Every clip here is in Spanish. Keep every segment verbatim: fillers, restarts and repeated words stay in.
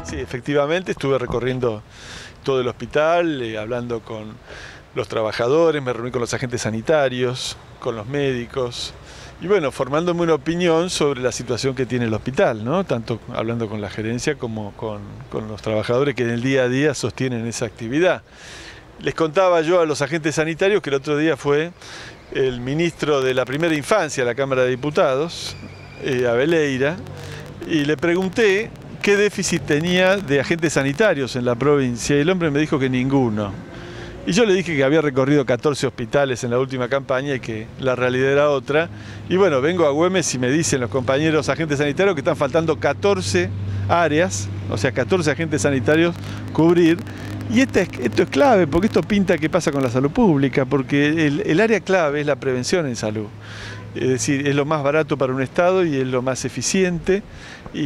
Sí, efectivamente, estuve recorriendo todo el hospital, eh, hablando con los trabajadores, me reuní con los agentes sanitarios, con los médicos, y bueno, formándome una opinión sobre la situación que tiene el hospital, ¿no? Tanto hablando con la gerencia como con, con los trabajadores que en el día a día sostienen esa actividad. Les contaba yo a los agentes sanitarios que el otro día fue el ministro de la Primera Infancia de la Cámara de Diputados, eh, Abeleira, y le pregunté qué déficit tenía de agentes sanitarios en la provincia, y el hombre me dijo que ninguno. Y yo le dije que había recorrido catorce hospitales en la última campaña y que la realidad era otra. Y bueno, vengo a Güemes y me dicen los compañeros agentes sanitarios que están faltando catorce áreas, o sea, catorce agentes sanitarios cubrir. Y esto es, esto es clave, porque esto pinta qué pasa con la salud pública, porque el, el área clave es la prevención en salud. Es decir, es lo más barato para un Estado y es lo más eficiente, y,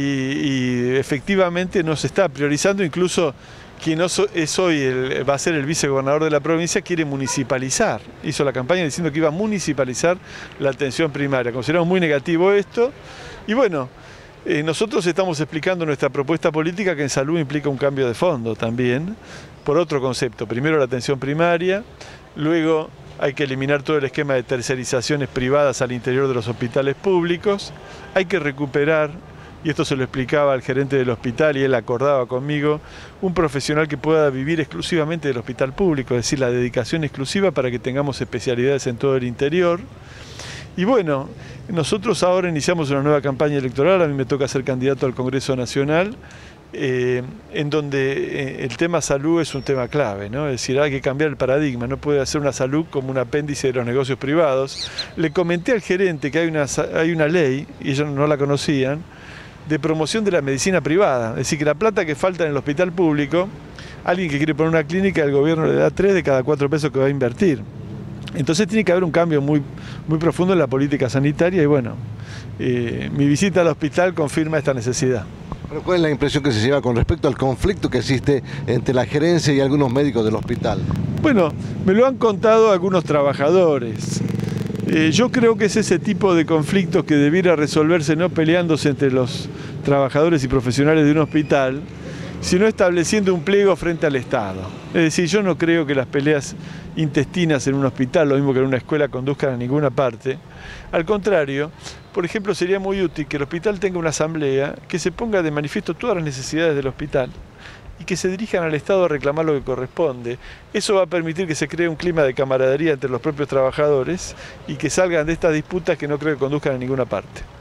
y efectivamente no se está priorizando. Incluso quien es hoy el, va a ser el vicegobernador de la provincia quiere municipalizar. Hizo la campaña diciendo que iba a municipalizar la atención primaria. Consideramos muy negativo esto, y bueno, eh, nosotros estamos explicando nuestra propuesta política, que en salud implica un cambio de fondo también, por otro concepto. Primero la atención primaria, luego hay que eliminar todo el esquema de tercerizaciones privadas al interior de los hospitales públicos, hay que recuperar, y esto se lo explicaba al gerente del hospital y él acordaba conmigo, un profesional que pueda vivir exclusivamente del hospital público, es decir, la dedicación exclusiva para que tengamos especialidades en todo el interior. Y bueno, nosotros ahora iniciamos una nueva campaña electoral, a mí me toca ser candidato al Congreso Nacional, Eh, en donde eh, el tema salud es un tema clave, ¿no? Es decir, hay que cambiar el paradigma, no puede hacer una salud como un apéndice de los negocios privados. Le comenté al gerente que hay una, hay una ley, y ellos no la conocían, de promoción de la medicina privada, es decir, que la plata que falta en el hospital público, alguien que quiere poner una clínica, el gobierno le da tres de cada cuatro pesos que va a invertir. Entonces tiene que haber un cambio muy, muy profundo en la política sanitaria, y bueno, eh, mi visita al hospital confirma esta necesidad. ¿Cuál es la impresión que se lleva con respecto al conflicto que existe entre la gerencia y algunos médicos del hospital? Bueno, me lo han contado algunos trabajadores. Eh, yo creo que es ese tipo de conflictos que debiera resolverse no peleándose entre los trabajadores y profesionales de un hospital, sino estableciendo un pliego frente al Estado. Es decir, yo no creo que las peleas intestinas en un hospital, lo mismo que en una escuela, conduzcan a ninguna parte. Al contrario, por ejemplo, sería muy útil que el hospital tenga una asamblea que se ponga de manifiesto todas las necesidades del hospital y que se dirijan al Estado a reclamar lo que corresponde. Eso va a permitir que se cree un clima de camaradería entre los propios trabajadores y que salgan de estas disputas que no creo que conduzcan a ninguna parte.